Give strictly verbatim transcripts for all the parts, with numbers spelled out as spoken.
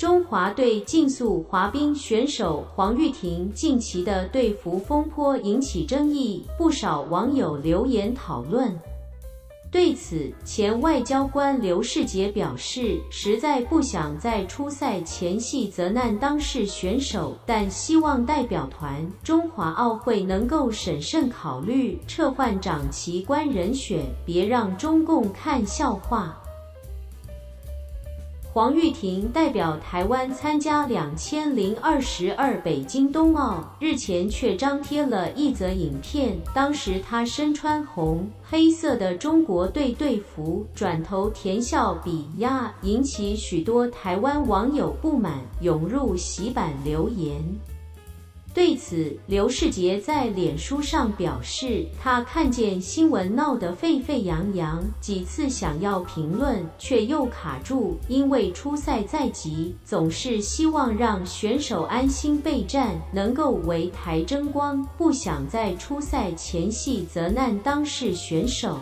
中华队竞速滑冰选手黄郁婷近期的队服风波引起争议，不少网友留言讨论。对此，前外交官刘世杰表示，实在不想在出赛前夕责难当事选手，但希望代表团中华奥会能够审慎考虑撤换掌旗官人选，别让中共看笑话。黄郁婷代表台湾参加两千零二十二北京冬奥，日前却张贴了一则影片，当时她身穿红黑色的中国队队服，转头甜笑比鸭，引起许多台湾网友不满，涌入洗版留言。对此，刘世杰在脸书上表示，他看见新闻闹得沸沸扬扬，几次想要评论，却又卡住，因为出赛在即，总是希望让选手安心备战，能够为台争光，不想在出赛前夕责难当事选手。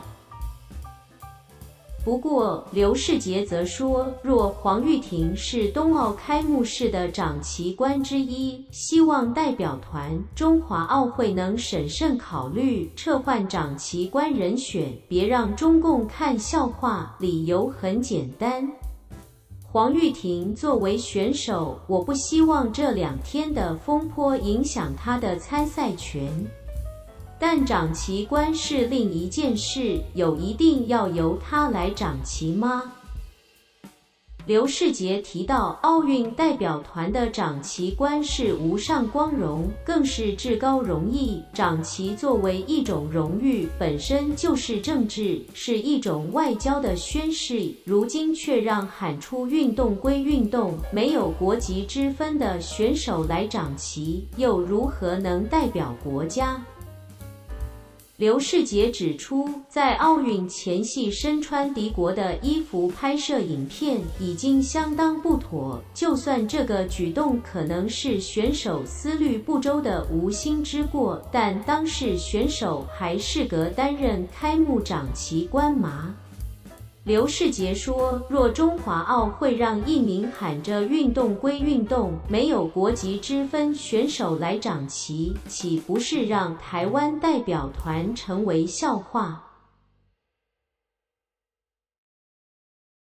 不过，刘世杰则说，若黄郁婷是冬奥开幕式的掌旗官之一，希望代表团中华奥会能审慎考虑撤换掌旗官人选，别让中共看笑话。理由很简单，黄郁婷作为选手，我不希望这两天的风波影响她的参赛权。但掌旗官是另一件事，有一定要由他来掌旗吗？刘世杰提到，奥运代表团的掌旗官是无上光荣，更是至高荣誉。掌旗作为一种荣誉，本身就是政治，是一种外交的宣示。如今却让喊出运动归运动，没有国籍之分的选手来掌旗，又如何能代表国家？刘世杰指出，在奥运前夕身穿敌国的衣服拍摄影片已经相当不妥，就算这个举动可能是选手思虑不周的无心之过，但当事选手还适格担任开幕掌旗官吗？刘世杰说，若中华奥会让一名喊着运动归运动，没有国籍之分选手来掌旗，岂不是让台湾代表团成为笑话？